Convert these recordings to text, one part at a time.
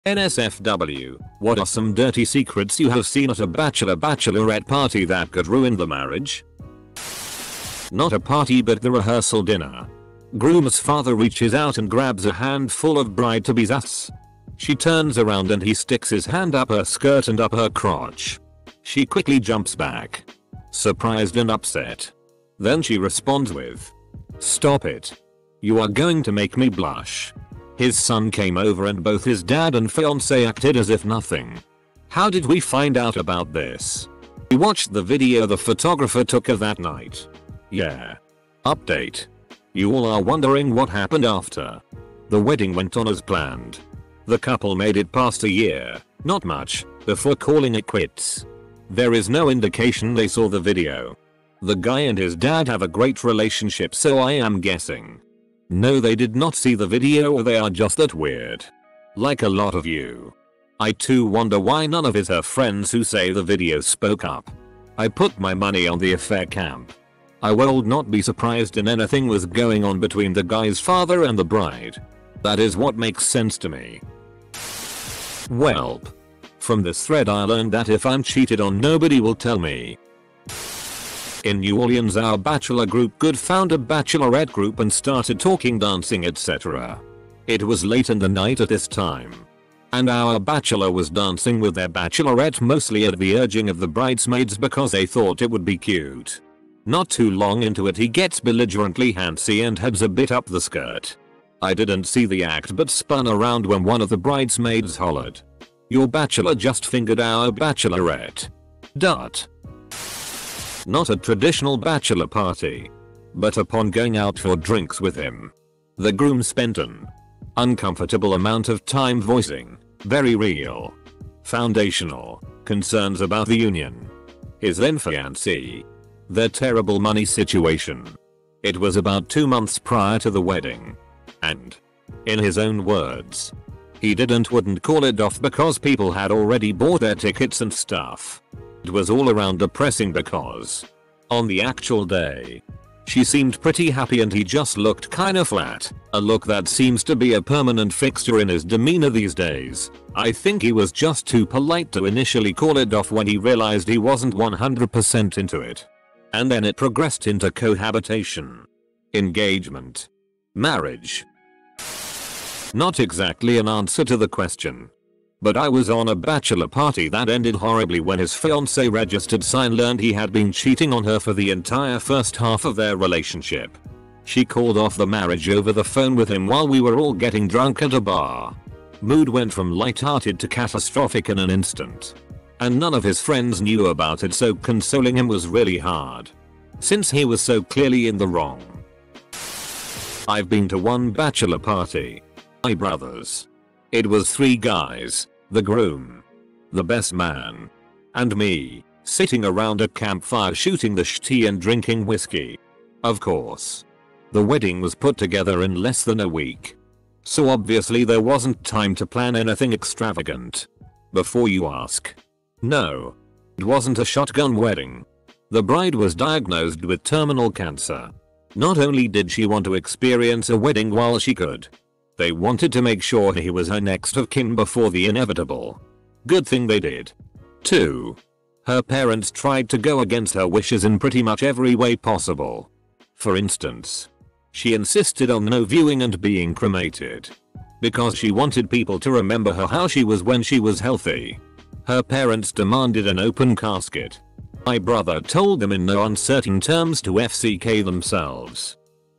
NSFW, what are some dirty secrets you have seen at a bachelorette party that could ruin the marriage? Not a party but the rehearsal dinner. Groom's father reaches out and grabs a handful of bride-to-be's ass. She turns around and he sticks his hand up her skirt and up her crotch. She quickly jumps back, surprised and upset. Then she responds with, "Stop it. You are going to make me blush." His son came over and both his dad and fiancé acted as if nothing. How did we find out about this? We watched the video the photographer took of that night. Yeah. Update. You all are wondering what happened after. The wedding went on as planned. The couple made it past a year, not much, before calling it quits. There is no indication they saw the video. The guy and his dad have a great relationship, so I am guessing. No, they did not see the video, or they are just that weird. Like a lot of you. I too wonder why none of her friends who say the video spoke up. I put my money on the affair camp. I would not be surprised if anything was going on between the guy's father and the bride. That is what makes sense to me. Welp. From this thread I learned that if I'm cheated on, nobody will tell me. In New Orleans, our bachelor group could found a bachelorette group and started talking, dancing, etc. It was late in the night at this time, and our bachelor was dancing with their bachelorette mostly at the urging of the bridesmaids because they thought it would be cute. Not too long into it he gets belligerently handsy and heads a bit up the skirt. I didn't see the act but spun around when one of the bridesmaids hollered, "Your bachelor just fingered our bachelorette." Not a traditional bachelor party, but upon going out for drinks with him, the groom spent an uncomfortable amount of time voicing very real, foundational concerns about the union, his then fiancée, their terrible money situation. It was about 2 months prior to the wedding, and, in his own words, he wouldn't call it off because people had already bought their tickets and stuff. It was all around depressing because, on the actual day, she seemed pretty happy and he just looked kinda flat, a look that seems to be a permanent fixture in his demeanor these days. I think he was just too polite to initially call it off when he realized he wasn't 100% into it. And then it progressed into cohabitation, engagement, marriage. Not exactly an answer to the question. But I was on a bachelor party that ended horribly when his fiancée registered sign learned he had been cheating on her for the entire first half of their relationship. She called off the marriage over the phone with him while we were all getting drunk at a bar. Mood went from light-hearted to catastrophic in an instant. And none of his friends knew about it, so consoling him was really hard, since he was so clearly in the wrong. I've been to one bachelor party. My brothers. It was 3 guys, the groom, the best man, and me, sitting around a campfire shooting the tea and drinking whiskey. Of course. The wedding was put together in less than a week, so obviously there wasn't time to plan anything extravagant. Before you ask. No. It wasn't a shotgun wedding. The bride was diagnosed with terminal cancer. Not only did she want to experience a wedding while she could, they wanted to make sure he was her next of kin before the inevitable. Good thing they did. 2. Her parents tried to go against her wishes in pretty much every way possible. For instance, she insisted on no viewing and being cremated, because she wanted people to remember her how she was when she was healthy. Her parents demanded an open casket. My brother told them in no uncertain terms to FCK themselves.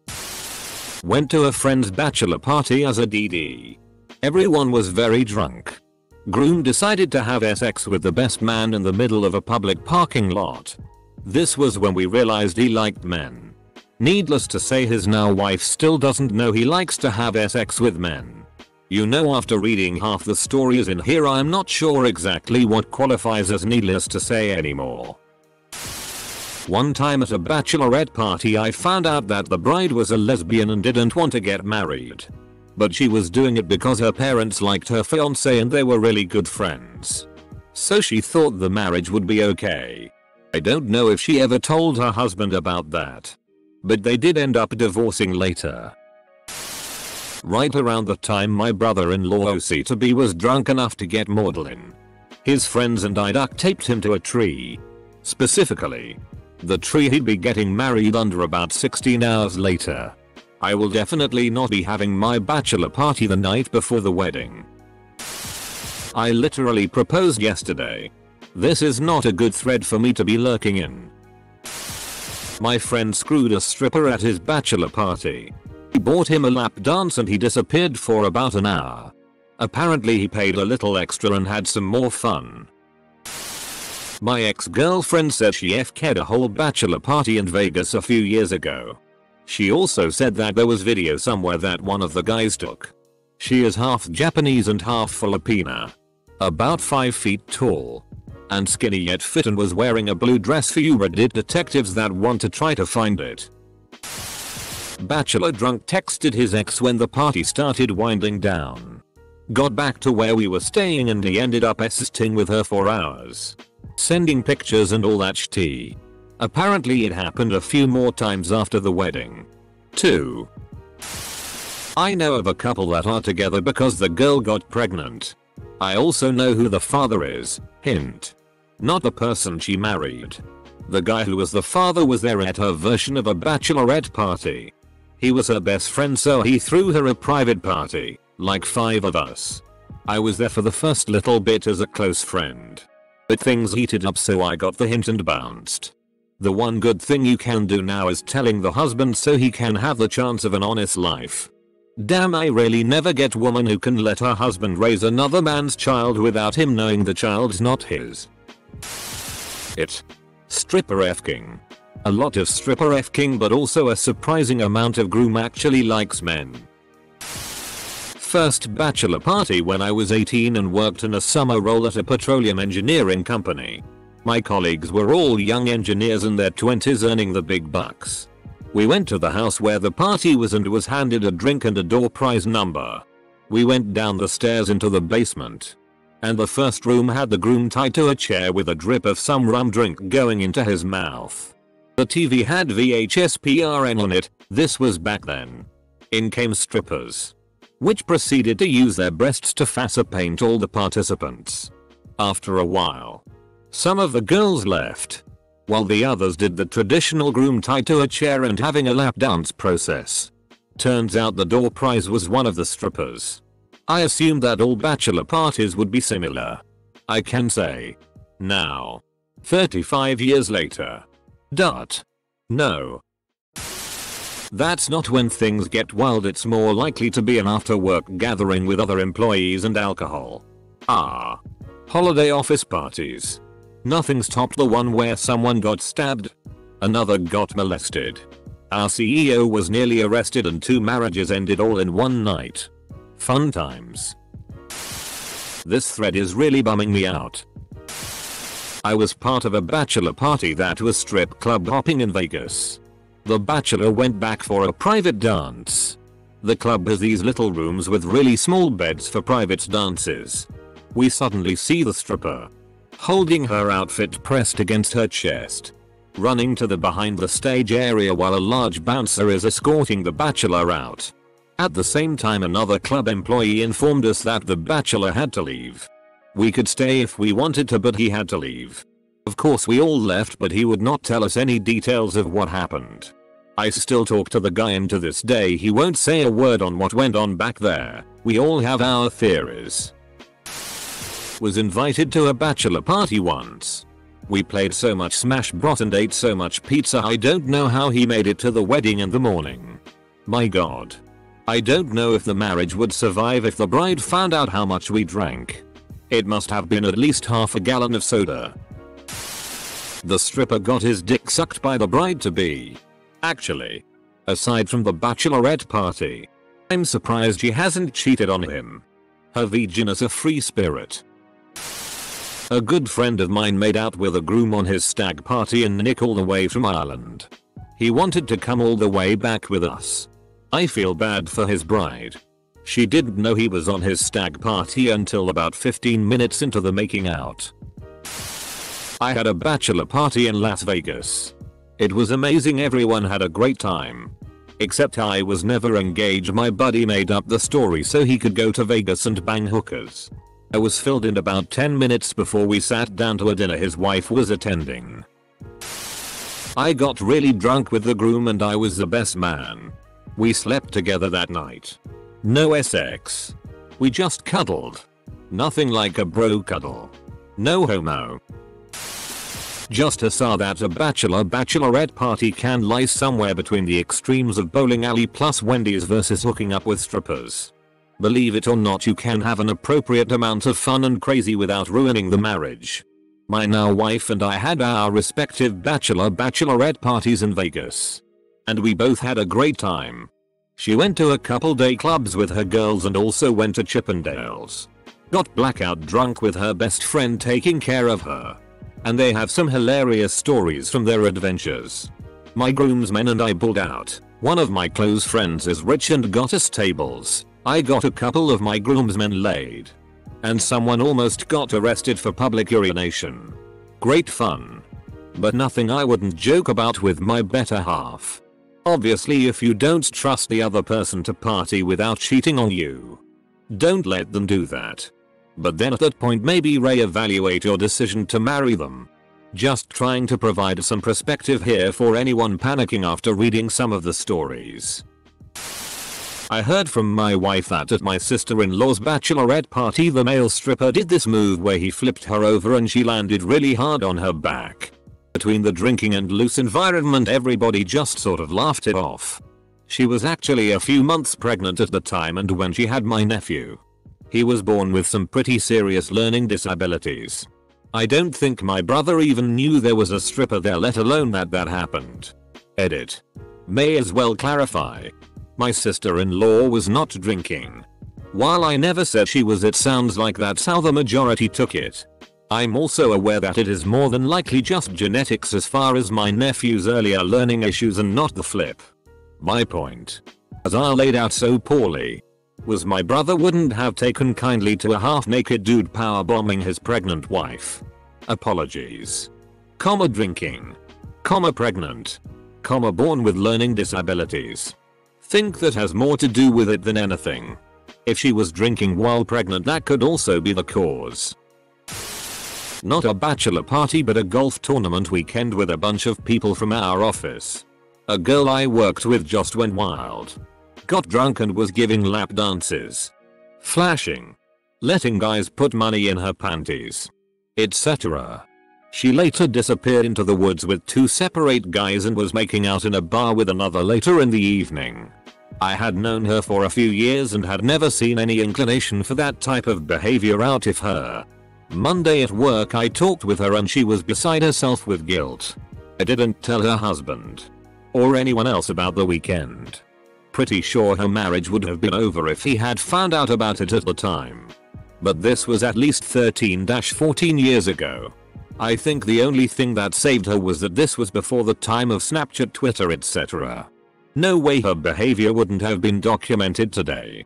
Went to a friend's bachelor party as a DD. Everyone was very drunk. Groom decided to have sex with the best man in the middle of a public parking lot. This was when we realized he liked men. Needless to say, his now wife still doesn't know he likes to have sex with men. You know, after reading half the stories in here, I'm not sure exactly what qualifies as needless to say anymore. One time at a bachelorette party I found out that the bride was a lesbian and didn't want to get married. But she was doing it because her parents liked her fiancé and they were really good friends. So she thought the marriage would be okay. I don't know if she ever told her husband about that, but they did end up divorcing later. Right around the time my brother-in-law OC-to-be was drunk enough to get maudlin, his friends and I duct taped him to a tree. Specifically, the tree he'd be getting married under about 16 hours later. I will definitely not be having my bachelor party the night before the wedding. I literally proposed yesterday. This is not a good thread for me to be lurking in. My friend screwed a stripper at his bachelor party. He bought him a lap dance and he disappeared for about an hour. Apparently he paid a little extra and had some more fun. My ex-girlfriend said she FK'd a whole bachelor party in Vegas a few years ago. She also said that there was video somewhere that one of the guys took. She is half Japanese and half Filipina. About 5 feet tall. And skinny yet fit, and was wearing a blue dress for you Reddit detectives that want to try to find it. Bachelor drunk texted his ex when the party started winding down. Got back to where we were staying and he ended up SSing with her for hours. Sending pictures and all that shit. Apparently it happened a few more times after the wedding. 2. I know of a couple that are together because the girl got pregnant. I also know who the father is, hint. Not the person she married. The guy who was the father was there at her version of a bachelorette party. He was her best friend, so he threw her a private party, like 5 of us. I was there for the first little bit as a close friend. But things heated up, so I got the hint and bounced. The one good thing you can do now is telling the husband so he can have the chance of an honest life. Damn, I really never get woman who can let her husband raise another man's child without him knowing the child's not his. Stripper F-king. A lot of stripper F-king, but also a surprising amount of groom actually likes men. First bachelor party when I was 18 and worked in a summer role at a petroleum engineering company. My colleagues were all young engineers in their 20s earning the big bucks. We went to the house where the party was and was handed a drink and a door prize number. We went down the stairs into the basement. And the first room had the groom tied to a chair with a drip of some rum drink going into his mouth. The TV had VHS PRN on it. This was back then. In came strippers, which proceeded to use their breasts to face paint all the participants. After a while, some of the girls left, while the others did the traditional groom tied to a chair and having a lap dance process. Turns out the door prize was one of the strippers. I assumed that all bachelor parties would be similar. I can say now, 35 years later. No. That's not when things get wild. It's more likely to be an after-work gathering with other employees and alcohol. Holiday office parties. Nothing's topped the one where someone got stabbed, another got molested, our CEO was nearly arrested, and 2 marriages ended all in one night. Fun times. This thread is really bumming me out. I was part of a bachelor party that was strip club hopping in Vegas. The bachelor went back for a private dance. The club has these little rooms with really small beds for private dances. We suddenly see the stripper holding her outfit pressed against her chest, running to the behind the stage area while a large bouncer is escorting the bachelor out. At the same time, another club employee informed us that the bachelor had to leave. We could stay if we wanted to, but he had to leave. Of course we all left, but he would not tell us any details of what happened. I still talk to the guy, and to this day he won't say a word on what went on back there. We all have our theories. Was invited to a bachelor party once. We played so much Smash Bros and ate so much pizza, I don't know how he made it to the wedding in the morning. My god. I don't know if the marriage would survive if the bride found out how much we drank. It must have been at least half a gallon of soda. The stripper got his dick sucked by the bride-to-be. Actually, aside from the bachelorette party, I'm surprised she hasn't cheated on him. Her virgin is a free spirit. A good friend of mine made out with a groom on his stag party in Nick all the way from Ireland. He wanted to come all the way back with us. I feel bad for his bride. She didn't know he was on his stag party until about 15 minutes into the making out. I had a bachelor party in Las Vegas. It was amazing, everyone had a great time. Except I was never engaged. My buddy made up the story so he could go to Vegas and bang hookers. I was filled in about 10 minutes before we sat down to a dinner his wife was attending. I got really drunk with the groom and I was the best man. We slept together that night. No sex. We just cuddled. Nothing like a bro cuddle. No homo. Just saw that a bachelorette party can lie somewhere between the extremes of bowling alley plus Wendy's versus hooking up with strippers. Believe it or not, you can have an appropriate amount of fun and crazy without ruining the marriage. My now wife and I had our respective bachelorette parties in Vegas. And we both had a great time. She went to a couple day clubs with her girls and also went to Chippendales. Got blackout drunk with her best friend taking care of her. And they have some hilarious stories from their adventures. My groomsmen and I pulled out. One of my close friends is rich and got us tables. I got a couple of my groomsmen laid. And someone almost got arrested for public urination. Great fun. But nothing I wouldn't joke about with my better half. Obviously, if you don't trust the other person to party without cheating on you, don't let them do that. But then at that point maybe reevaluate your decision to marry them. Just trying to provide some perspective here for anyone panicking after reading some of the stories. I heard from my wife that at my sister-in-law's bachelorette party the male stripper did this move where he flipped her over and she landed really hard on her back. Between the drinking and loose environment everybody just sort of laughed it off. She was actually a few months pregnant at the time, and when she had my nephew, he was born with some pretty serious learning disabilities. I don't think my brother even knew there was a stripper there, let alone that happened. Edit. May as well clarify. My sister-in-law was not drinking. While I never said she was, it sounds like that's how the majority took it. I'm also aware that it is more than likely just genetics as far as my nephew's earlier learning issues and not the flip. My point, as I laid out so poorly, was my brother wouldn't have taken kindly to a half-naked dude powerbombing his pregnant wife. Apologies. Drinking. Pregnant. Born with learning disabilities. Think that has more to do with it than anything. If she was drinking while pregnant, that could also be the cause. Not a bachelor party but a golf tournament weekend with a bunch of people from our office. A girl I worked with just went wild. Got drunk and was giving lap dances. Flashing. Letting guys put money in her panties. Etc. She later disappeared into the woods with 2 separate guys and was making out in a bar with another later in the evening. I had known her for a few years and had never seen any inclination for that type of behavior out of her. Monday at work I talked with her and she was beside herself with guilt. I didn't tell her husband or anyone else about the weekend. Pretty sure her marriage would have been over if he had found out about it at the time. But this was at least 13-14 years ago. I think the only thing that saved her was that this was before the time of Snapchat, Twitter, etc. No way her behavior wouldn't have been documented today.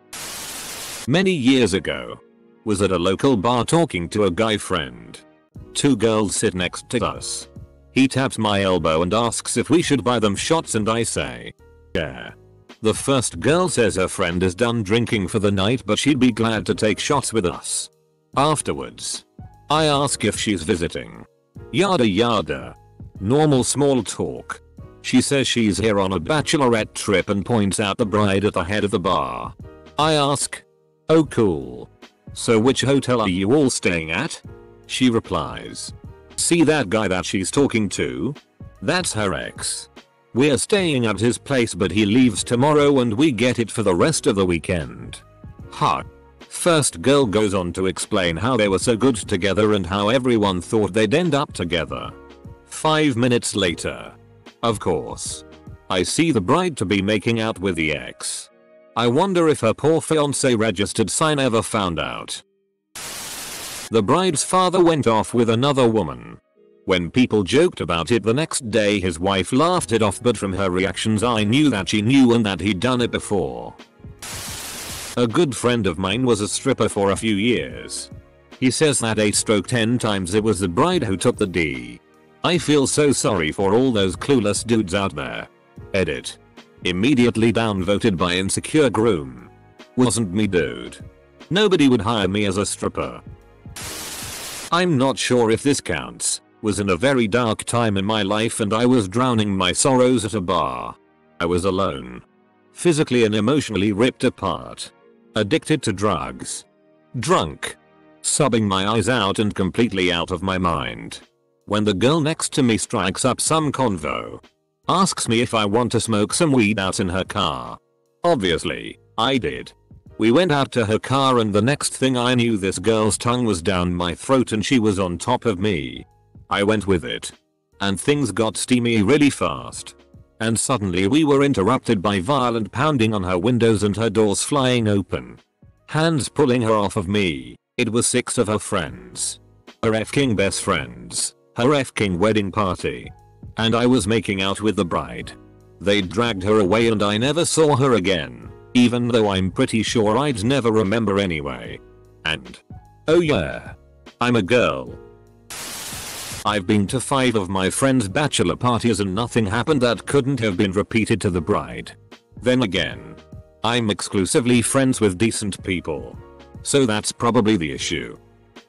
Many years ago, was at a local bar talking to a guy friend. 2 girls sit next to us. He taps my elbow and asks if we should buy them shots and I say, yeah. The first girl says her friend is done drinking for the night but she'd be glad to take shots with us. Afterwards, I ask if she's visiting. Yada yada. Normal small talk. She says she's here on a bachelorette trip and points out the bride at the head of the bar. I ask, oh cool. So which hotel are you all staying at? She replies, see that guy that she's talking to? That's her ex. We're staying at his place but he leaves tomorrow and we get it for the rest of the weekend. Ha. First girl goes on to explain how they were so good together and how everyone thought they'd end up together. 5 minutes later, of course, I see the bride to be making out with the ex. I wonder if her poor fiancé registered sign ever found out. The bride's father went off with another woman. When people joked about it the next day his wife laughed it off, but from her reactions I knew that she knew and that he'd done it before. A good friend of mine was a stripper for a few years. He says that 8/10 times it was the bride who took the D. I feel so sorry for all those clueless dudes out there. Edit. Immediately downvoted by insecure groom. Wasn't me, dude. Nobody would hire me as a stripper. I'm not sure if this counts. Was in a very dark time in my life and I was drowning my sorrows at a bar. I was alone. Physically and emotionally ripped apart. Addicted to drugs. Drunk. Sobbing my eyes out and completely out of my mind. When the girl next to me strikes up some convo. Asks me if I want to smoke some weed out in her car. Obviously, I did. We went out to her car and the next thing I knew this girl's tongue was down my throat and she was on top of me. I went with it. And things got steamy really fast. And suddenly we were interrupted by violent pounding on her windows and her doors flying open. Hands pulling her off of me. It was 6 of her friends. Her f-king best friends. Her f-king wedding party. And I was making out with the bride. They dragged her away and I never saw her again. Even though I'm pretty sure I'd never remember anyway. And oh yeah, I'm a girl. I've been to 5 of my friends' bachelor parties and nothing happened that couldn't have been repeated to the bride. Then again, I'm exclusively friends with decent people. So that's probably the issue.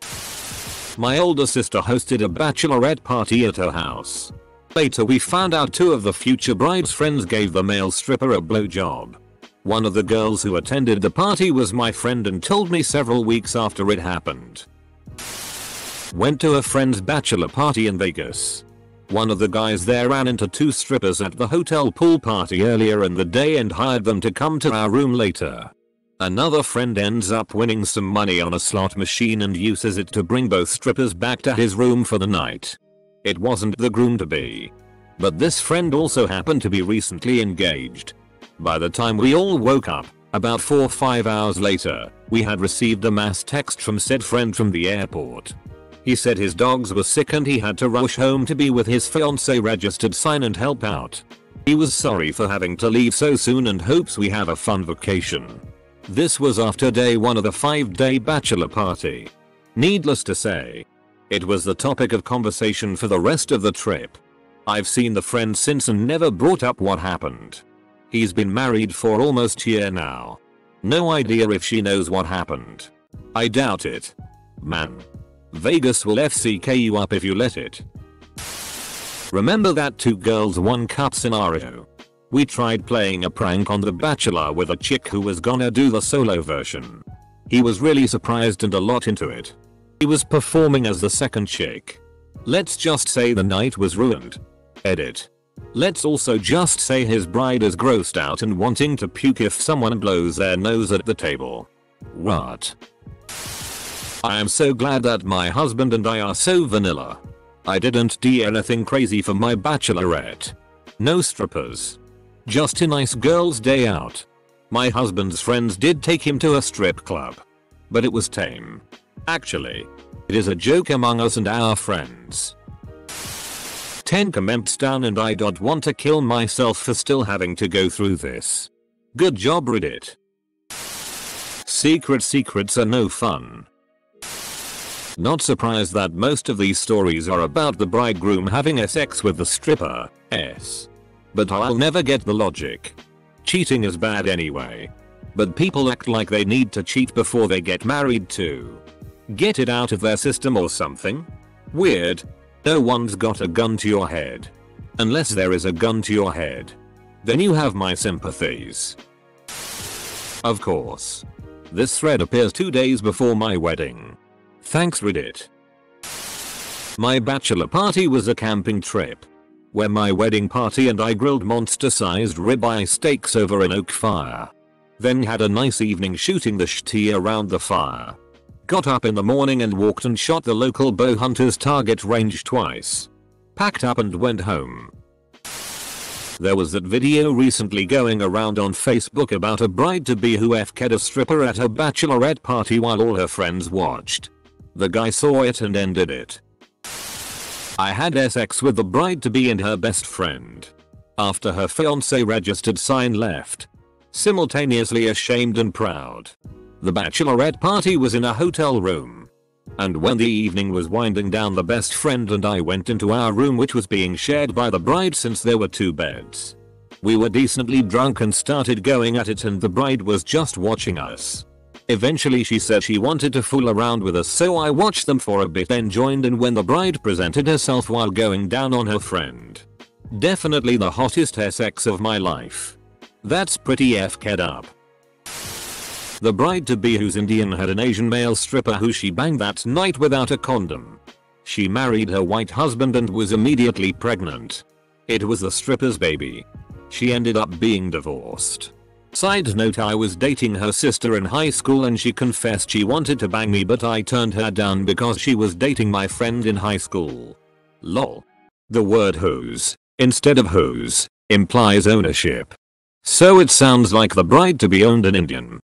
My older sister hosted a bachelorette party at her house. Later we found out 2 of the future bride's friends gave the male stripper a blowjob. One of the girls who attended the party was my friend and told me several weeks after it happened. Went to a friend's bachelor party in Vegas. One of the guys there ran into 2 strippers at the hotel pool party earlier in the day and hired them to come to our room later. Another friend ends up winning some money on a slot machine and uses it to bring both strippers back to his room for the night. It wasn't the groom-to-be. But this friend also happened to be recently engaged. By the time we all woke up, about 4 or 5 hours later, we had received a mass text from said friend from the airport. He said his dogs were sick and he had to rush home to be with his fiancée registered sign and help out. He was sorry for having to leave so soon and hopes we have a fun vacation. This was after day 1 of the 5-day bachelor party. Needless to say, it was the topic of conversation for the rest of the trip. I've seen the friend since and never brought up what happened. He's been married for almost a year now. No idea if she knows what happened. I doubt it. Man. Vegas will FCK you up if you let it. Remember that 2 girls 1 cup scenario? We tried playing a prank on The Bachelor with a chick who was gonna do the solo version. He was really surprised and a lot into it. He was performing as the second chick. Let's just say the night was ruined. Edit. Let's also just say his bride is grossed out and wanting to puke if someone blows their nose at the table. What? I am so glad that my husband and I are so vanilla. I didn't do anything crazy for my bachelorette. No strippers. Just a nice girl's day out. My husband's friends did take him to a strip club. But it was tame. Actually, it is a joke among us and our friends. 10 comments down and I don't want to kill myself for still having to go through this. Good job Reddit. Secrets are no fun. Not surprised that most of these stories are about the bridegroom having sex with the stripper. But I'll never get the logic. Cheating is bad anyway. But people act like they need to cheat before they get married too. Get it out of their system or something? Weird. No one's got a gun to your head. Unless there is a gun to your head. Then you have my sympathies. Of course. This thread appears 2 days before my wedding. Thanks Reddit. My bachelor party was a camping trip. Where my wedding party and I grilled monster-sized ribeye steaks over an oak fire. Then had a nice evening shooting the shit around the fire. Got up in the morning and walked and shot the local bow hunter's target range twice. Packed up and went home. There was that video recently going around on Facebook about a bride-to-be who fk'd a stripper at her bachelorette party while all her friends watched. The guy saw it and ended it. I had sex with the bride-to-be and her best friend. After her fiancé registered sign left. Simultaneously ashamed and proud. The bachelorette party was in a hotel room. And when the evening was winding down, the best friend and I went into our room, which was being shared by the bride since there were 2 beds. We were decently drunk and started going at it, and the bride was just watching us. Eventually she said she wanted to fool around with us, so I watched them for a bit, then joined in when the bride presented herself while going down on her friend. Definitely the hottest sex of my life. That's pretty f-ked up. The bride-to-be, who's Indian, had an Asian male stripper who she banged that night without a condom. She married her white husband and was immediately pregnant. It was the stripper's baby. She ended up being divorced. Side note, I was dating her sister in high school and she confessed she wanted to bang me, but I turned her down because she was dating my friend in high school. Lol. The word hose, instead of hose, implies ownership. So it sounds like the bride-to-be owned an Indian.